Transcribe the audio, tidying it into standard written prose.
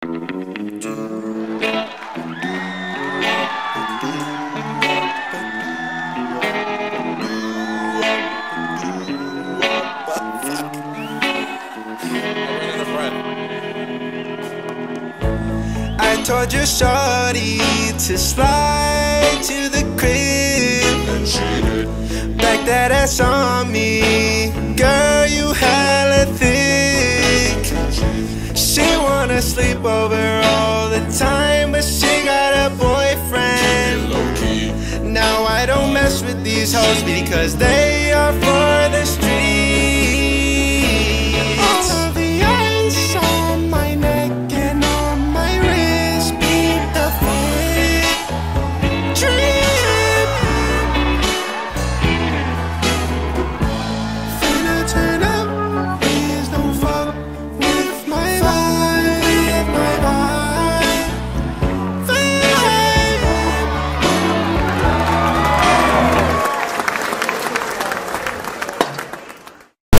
I told your shorty to slide to the crib, and she did. Back that ass on me, girl, you hella thick. She wanna sleep over all the time, but she got a boyfriend. Now I don't mess with these hoes because they are for